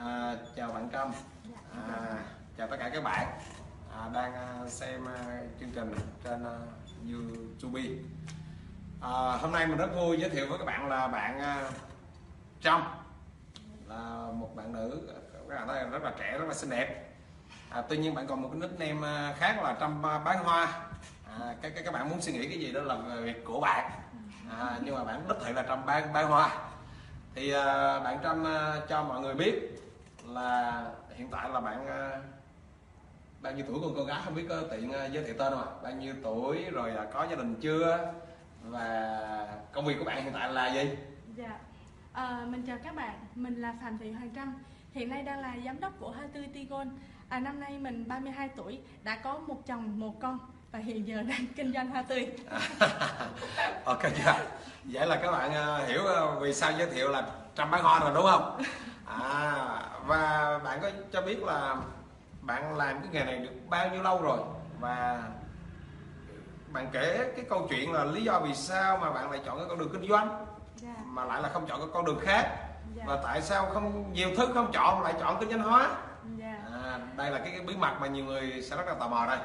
Chào bạn Trâm, chào tất cả các bạn đang xem chương trình trên YouTube. Hôm nay mình rất vui giới thiệu với các bạn là bạn Trâm, là một bạn nữ, các bạn thấy rất là trẻ, rất là xinh đẹp. Tuy nhiên bạn còn một cái nickname khác là Trâm bán hoa. Các bạn muốn suy nghĩ cái gì đó là việc của bạn, nhưng mà bạn đích thị là Trâm bán hoa. Thì bạn Trâm cho mọi người biết là hiện tại là bạn bao nhiêu tuổi, con gái không biết có tiện giới thiệu tên không ạ? Bao nhiêu tuổi rồi, có gia đình chưa, và công việc của bạn hiện tại là gì? Dạ, mình chào các bạn, mình là Phạm Thị Hoàng Trâm, hiện nay đang là giám đốc của Hoa Tươi Tigon. Năm nay mình 32 tuổi, đã có một chồng một con và hiện giờ đang kinh doanh hoa tươi. Ok chưa? Vậy là các bạn hiểu vì sao giới thiệu là Trâm bán hoa rồi đúng không? Và bạn có cho biết là bạn làm cái nghề này được bao nhiêu lâu rồi, và bạn kể cái câu chuyện là lý do vì sao mà bạn lại chọn cái con đường kinh doanh, mà lại là không chọn cái con đường khác, và tại sao không nhiều thứ không chọn mà lại chọn kinh doanh hóa. Đây là cái bí mật mà nhiều người sẽ rất là tò mò đây.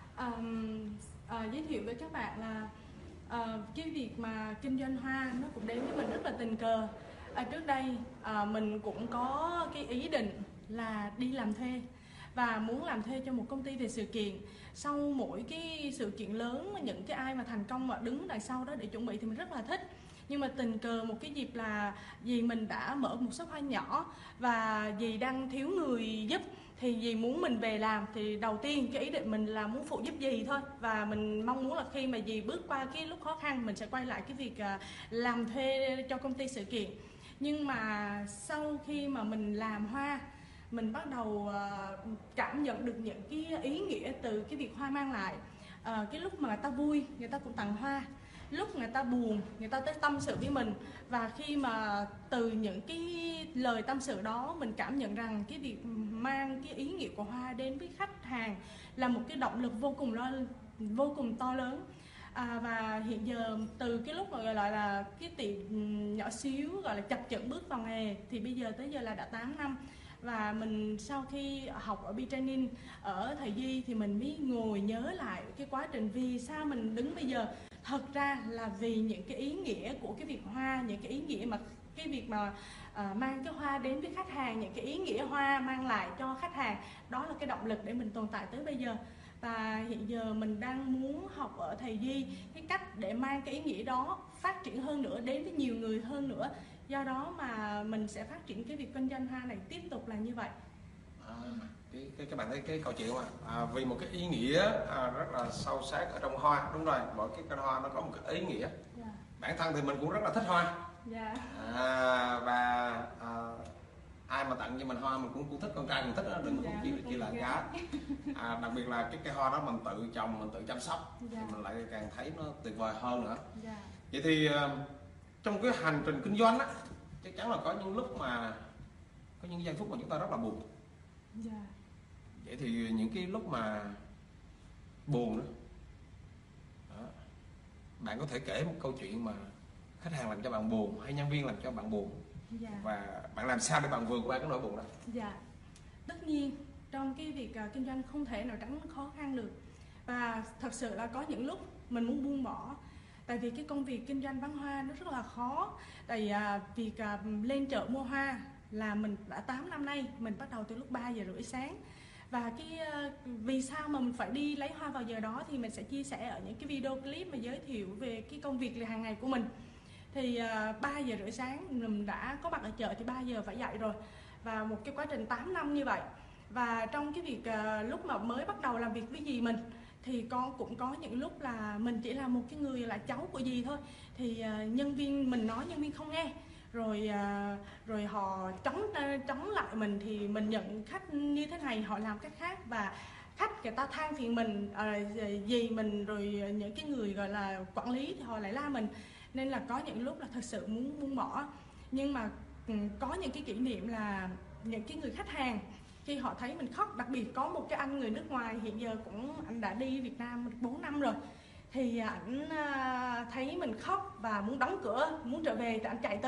Giới thiệu với các bạn là cái việc mà kinh doanh hoa nó cũng đến với mình rất là tình cờ. Trước đây mình cũng có cái ý định là đi làm thuê và muốn làm thuê cho một công ty về sự kiện. Sau mỗi cái sự kiện lớn, những cái ai mà thành công mà đứng đằng sau đó để chuẩn bị thì mình rất là thích. Nhưng mà tình cờ một cái dịp là dì mình đã mở một shop hoa nhỏ và dì đang thiếu người giúp, thì dì muốn mình về làm. Thì đầu tiên cái ý định mình là muốn phụ giúp dì thôi, và mình mong muốn là khi mà dì bước qua cái lúc khó khăn mình sẽ quay lại cái việc làm thuê cho công ty sự kiện. Nhưng mà sau khi mà mình làm hoa, mình bắt đầu cảm nhận được những cái ý nghĩa từ cái việc hoa mang lại. Cái lúc mà người ta vui, người ta cũng tặng hoa. Lúc người ta buồn, người ta tới tâm sự với mình. Và khi mà từ những cái lời tâm sự đó, mình cảm nhận rằng cái việc mang cái ý nghĩa của hoa đến với khách hàng là một cái động lực vô cùng to lớn. Và hiện giờ từ cái lúc mà gọi là cái tiệm nhỏ xíu, gọi là chập chững bước vào nghề, thì bây giờ tới giờ là đã 8 năm. Và mình sau khi học ở B-Training ở thầy Di thì mình mới ngồi nhớ lại cái quá trình vì sao mình đứng bây giờ. Thật ra là vì những cái ý nghĩa của cái việc hoa, những cái ý nghĩa mà cái việc mà mang cái hoa đến với khách hàng, những cái ý nghĩa hoa mang lại cho khách hàng, đó là cái động lực để mình tồn tại tới bây giờ. Và hiện giờ mình đang muốn học ở thầy Di cái cách để mang cái ý nghĩa đó phát triển hơn nữa, đến với nhiều người hơn nữa. Do đó mà mình sẽ phát triển cái việc kinh doanh hoa này tiếp tục là như vậy. Các bạn thấy cái câu chuyện mà vì một cái ý nghĩa rất là sâu sắc ở trong hoa. Đúng rồi, mỗi cái cây hoa nó có một cái ý nghĩa. Bản thân thì mình cũng rất là thích hoa. Và ai mà tặng cho mình hoa mình cũng thích, con trai cũng thích đó, đừng có chỉ là gái. Đặc biệt là cái cây hoa đó mình tự trồng, mình tự chăm sóc thì mình lại càng thấy nó tuyệt vời hơn nữa. Vậy thì trong cái hành trình kinh doanh á, chắc chắn là có những lúc mà có những giây phút mà chúng ta rất là buồn. Vậy thì những cái lúc mà buồn đó, bạn có thể kể một câu chuyện mà khách hàng làm cho bạn buồn hay nhân viên làm cho bạn buồn, và bạn làm sao để bạn vượt qua cái nỗi buồn đó? Tất nhiên trong cái việc kinh doanh không thể nào tránh khó khăn được, và thật sự là có những lúc mình muốn buông bỏ. Tại vì cái công việc kinh doanh bán hoa nó rất là khó. Tại việc lên chợ mua hoa là mình đã 8 năm nay, mình bắt đầu từ lúc 3 giờ rưỡi sáng. Và vì sao mà mình phải đi lấy hoa vào giờ đó thì mình sẽ chia sẻ ở những cái video clip mà giới thiệu về cái công việc hàng ngày của mình. Thì 3 giờ rưỡi sáng mình đã có mặt ở chợ thì 3 giờ phải dậy rồi. Và một cái quá trình 8 năm như vậy. Và trong cái việc lúc mà mới bắt đầu làm việc với dì mình thì cũng có những lúc là mình chỉ là một cái người là cháu của dì thôi. Thì nhân viên mình nói nhân viên không nghe. Rồi họ chống lại mình, thì mình nhận khách như thế này họ làm cách khác, và khách người ta than phiền mình, dì mình, rồi những cái người gọi là quản lý thì họ lại la mình. Nên là có những lúc là thật sự muốn buông bỏ. Nhưng mà có những cái kỷ niệm là những cái người khách hàng khi họ thấy mình khóc, đặc biệt có một cái anh người nước ngoài hiện giờ anh đã đi Việt Nam 4 năm rồi, thì ảnh thấy mình khóc và muốn đóng cửa, muốn trở về thì anh chạy tới: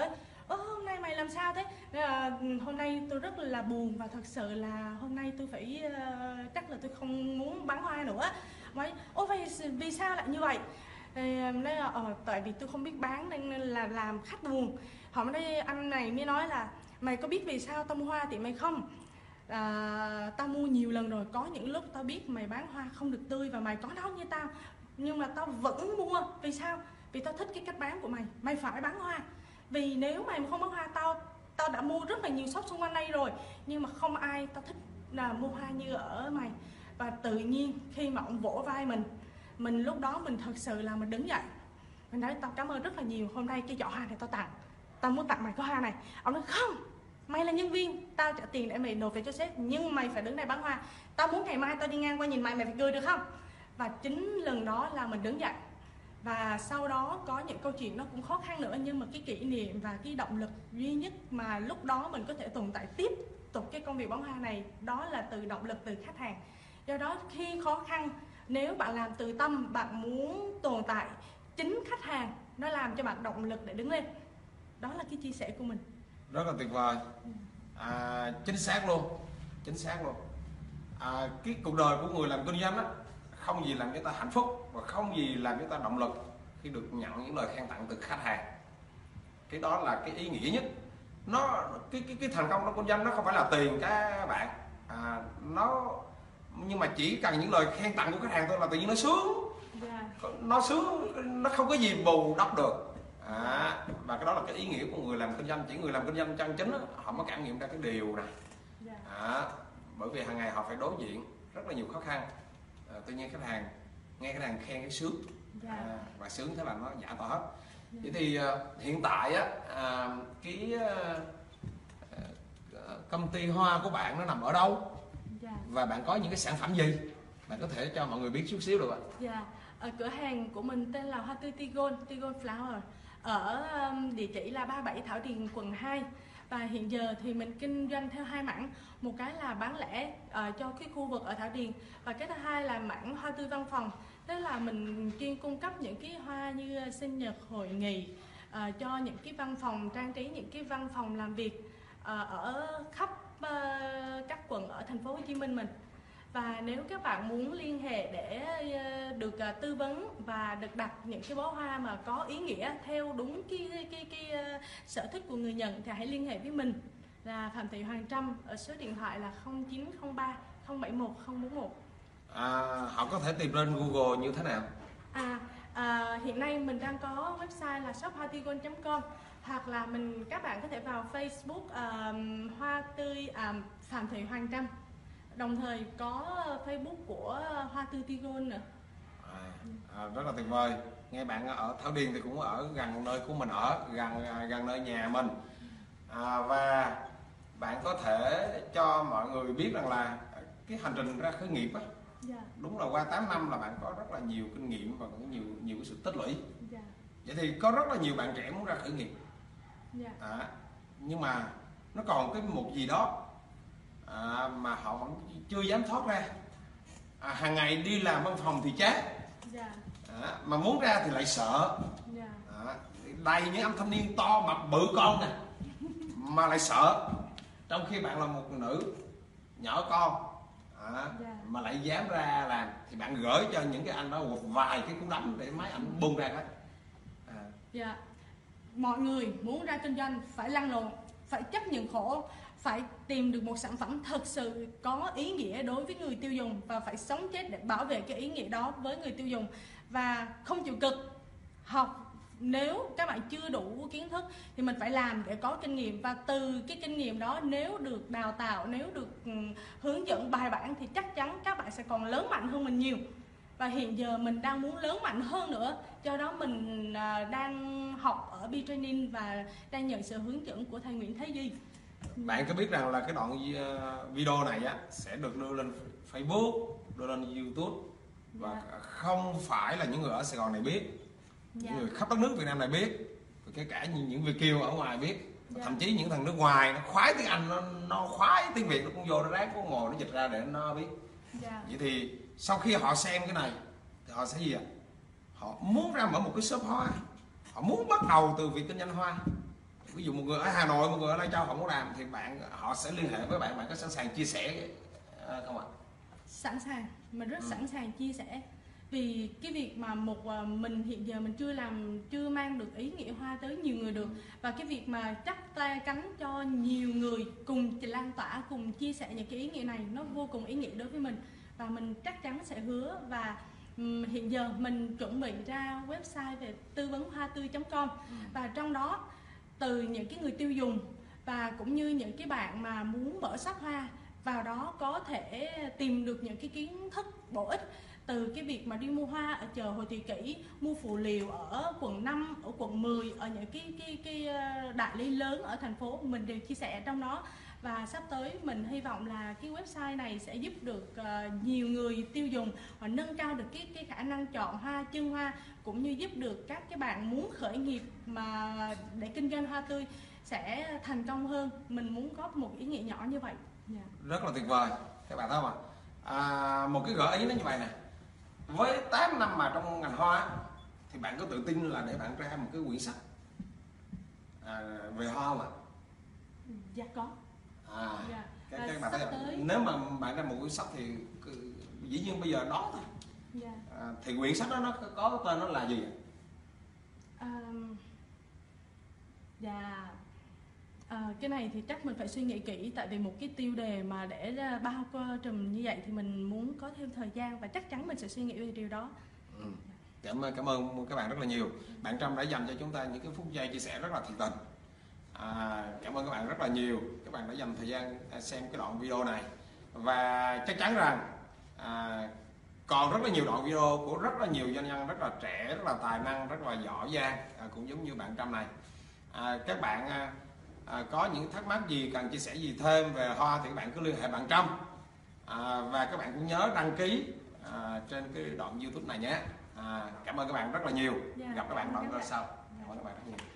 hôm nay mày làm sao thế? Nên là, hôm nay tôi rất là buồn và thật sự là hôm nay tôi phải chắc là tôi không muốn bán hoa nữa. Mấy ôi vì sao lại như vậy? Thì nói là tại vì tôi không biết bán nên là làm khách buồn. Họ mới nói, anh này mới nói là mày có biết vì sao tao mua hoa tiệm mày không? Tao mua nhiều lần rồi, có những lúc tao biết mày bán hoa không được tươi và mày có nói như tao, nhưng mà tao vẫn mua. Vì sao? Vì tao thích cái cách bán của mày. Mày phải bán hoa. Vì nếu mày không bán hoa, tao đã mua rất là nhiều shop xung quanh đây rồi, nhưng mà không ai tao thích là mua hoa như ở mày. Và tự nhiên khi mà ông vỗ vai mình lúc đó mình thật sự là mình đứng dậy, mình nói tao cảm ơn rất là nhiều, hôm nay cái giỏ hoa này tao tặng, tao muốn tặng mày cái hoa này. Ông nói không, mày là nhân viên, tao trả tiền để mày nộp về cho sếp, nhưng mày phải đứng đây bán hoa. Tao muốn ngày mai tao đi ngang qua nhìn mày phải cười được không? Và chính lần đó là mình đứng dậy. Và sau đó có những câu chuyện nó cũng khó khăn nữa, nhưng mà cái kỷ niệm và cái động lực duy nhất mà lúc đó mình có thể tồn tại tiếp tục cái công việc bán hoa này, đó là từ động lực từ khách hàng. Do đó khi khó khăn, nếu bạn làm từ tâm, bạn muốn tồn tại, chính khách hàng nó làm cho bạn động lực để đứng lên. Đó là cái chia sẻ của mình. Rất là tuyệt vời. Chính xác luôn, chính xác luôn. Cái cuộc đời của người làm kinh doanh á, không gì làm cho ta hạnh phúc và không gì làm cho ta động lực khi được nhận những lời khen tặng từ khách hàng. Cái đó là cái ý nghĩa nhất. Cái thành công trong kinh doanh nó không phải là tiền các bạn, nhưng mà chỉ cần những lời khen tặng của khách hàng thôi là tự nhiên nó sướng. Nó sướng, nó không có gì bù đắp được. Và cái đó là cái ý nghĩa của người làm kinh doanh. Chỉ người làm kinh doanh chân chính đó, họ mới cảm nghiệm ra cái điều này. Bởi vì hàng ngày họ phải đối diện rất là nhiều khó khăn. Tự nhiên khách hàng nghe khách hàng khen cái sướng, và sướng thế là nó giả tỏ hết. Vậy thì hiện tại á, công ty hoa của bạn nó nằm ở đâu? Và bạn có những cái sản phẩm gì? Bạn có thể cho mọi người biết chút xíu được ạ? Cửa hàng của mình tên là Hoa Tươi Tigon Flower, ở địa chỉ là 37 Thảo Điền, quận 2. Và hiện giờ thì mình kinh doanh theo hai mảng. Một cái là bán lẻ cho cái khu vực ở Thảo Điền, và cái thứ hai là mảng hoa tươi văn phòng. Tức là mình chuyên cung cấp những cái hoa như sinh nhật, hội nghị, cho những cái văn phòng, trang trí những cái văn phòng làm việc ở khắp các quận ở thành phố Hồ Chí Minh mình. Và nếu các bạn muốn liên hệ để được tư vấn và được đặt những cái bó hoa mà có ý nghĩa theo đúng cái sở thích của người nhận, thì hãy liên hệ với mình là Phạm Thị Hoàng Trâm ở số điện thoại là 0903 071 041. Họ có thể tìm lên Google như thế nào? Hiện nay mình đang có website là shophoatigon.com, hoặc là các bạn có thể vào Facebook Hoa Tươi Phạm Thị Hoàng Trâm. Đồng thời có Facebook của Hoa Tươi Tigon nữa. Rất là tuyệt vời. Nghe bạn ở Thảo Điền thì cũng ở gần nơi của mình ở, gần nơi nhà mình. Và bạn có thể cho mọi người biết rằng là cái hành trình ra khởi nghiệp á, đúng là qua 8 năm là bạn có rất là nhiều kinh nghiệm và cũng nhiều cái sự tích lũy. Vậy thì có rất là nhiều bạn trẻ muốn ra khởi nghiệp, nhưng mà nó còn cái một gì đó mà họ vẫn chưa dám thoát ra. Hàng ngày đi làm văn phòng thì chán, mà muốn ra thì lại sợ. Đầy những anh thanh niên to mập bự con nè mà lại sợ, trong khi bạn là một nữ nhỏ con mà lại dám ra làm, thì bạn gửi cho những cái anh đó một vài cái cú đấm để mấy anh bung ra hết. Mọi người muốn ra kinh doanh phải lăn lộn, phải chấp nhận khổ, phải tìm được một sản phẩm thật sự có ý nghĩa đối với người tiêu dùng, và phải sống chết để bảo vệ cái ý nghĩa đó với người tiêu dùng, và không chịu cực học. Nếu các bạn chưa đủ kiến thức thì mình phải làm để có kinh nghiệm, và từ cái kinh nghiệm đó, nếu được đào tạo, nếu được hướng dẫn bài bản thì chắc chắn các bạn sẽ còn lớn mạnh hơn mình nhiều. Và hiện giờ mình đang muốn lớn mạnh hơn nữa, do đó mình đang học ở B-Training và đang nhận sự hướng dẫn của thầy Nguyễn Thế Duy. Bạn có biết rằng là cái đoạn video này á sẽ được đưa lên Facebook, đưa lên YouTube, và không phải là những người ở Sài Gòn này biết, những người khắp đất nước Việt Nam này biết, kể cả những Việt kiều ở ngoài biết, thậm chí những thằng nước ngoài nó khoái tiếng Anh, nó khoái tiếng Việt, nó cũng vô nó ráng có ngồi nó dịch ra để nó biết. Vậy thì sau khi họ xem cái này thì họ sẽ gì ạ? Họ muốn ra mở một cái shop hoa, họ muốn bắt đầu từ việc kinh doanh hoa, ví dụ một người ở Hà Nội, một người ở Lai Châu không có làm thì họ sẽ liên hệ với bạn, bạn có sẵn sàng chia sẻ không ạ? Sẵn sàng, mình rất sẵn sàng chia sẻ. Vì cái việc mà mình hiện giờ mình chưa mang được ý nghĩa hoa tới nhiều người được, và cái việc mà chắp tay cánh cho nhiều người cùng lan tỏa, cùng chia sẻ những cái ý nghĩa này nó vô cùng ý nghĩa đối với mình, và mình chắc chắn sẽ hứa. Và hiện giờ mình chuẩn bị ra website về tư vấn hoa tươi.com, và trong đó từ những cái người tiêu dùng và cũng như những cái bạn mà muốn mở shop hoa vào đó có thể tìm được những cái kiến thức bổ ích, từ cái việc mà đi mua hoa ở chợ Hồ Thị Kỷ, mua phụ liệu ở quận 5, ở quận 10, ở những cái đại lý lớn ở thành phố, mình đều chia sẻ trong đó. Và sắp tới mình hy vọng là cái website này sẽ giúp được nhiều người tiêu dùng và nâng cao được cái khả năng chọn hoa, chân hoa, cũng như giúp được các cái bạn muốn khởi nghiệp mà để kinh doanh hoa tươi sẽ thành công hơn. Mình muốn có một ý nghĩa nhỏ như vậy. Yeah. Rất là tuyệt vời các bạn thấy không ạ? Một cái gợi ý nó như vậy nè, với 8 năm mà trong ngành hoa thì bạn có tự tin là để bạn ra một cái quyển sách về hoa mà? Dạ có. Dạ. Các bạn thấy nếu mà bạn ra một quyển sách thì dĩ nhiên bây giờ đó thôi. Dạ. Thì quyển sách đó nó có tên nó là gì? Dạ. Cái này thì chắc mình phải suy nghĩ kỹ, tại vì một cái tiêu đề mà để bao trùm như vậy thì mình muốn có thêm thời gian, và chắc chắn mình sẽ suy nghĩ về điều đó. Cảm ơn các bạn rất là nhiều. Bạn Trâm đã dành cho chúng ta những cái phút giây chia sẻ rất là thiệt tình. Cảm ơn các bạn rất là nhiều. Các bạn đã dành thời gian xem cái đoạn video này, và chắc chắn rằng còn rất là nhiều đoạn video của rất là nhiều doanh nhân rất là trẻ, rất là tài năng, rất là giỏi giang, cũng giống như bạn Trâm này. Các bạn có những thắc mắc gì, cần chia sẻ gì thêm về hoa thì các bạn cứ liên hệ bạn Trâm, và các bạn cũng nhớ đăng ký trên cái đoạn YouTube này nhé. Cảm ơn các bạn rất là nhiều. Gặp các bạn đoạn sau. Cảm ơn các bạn rất nhiều.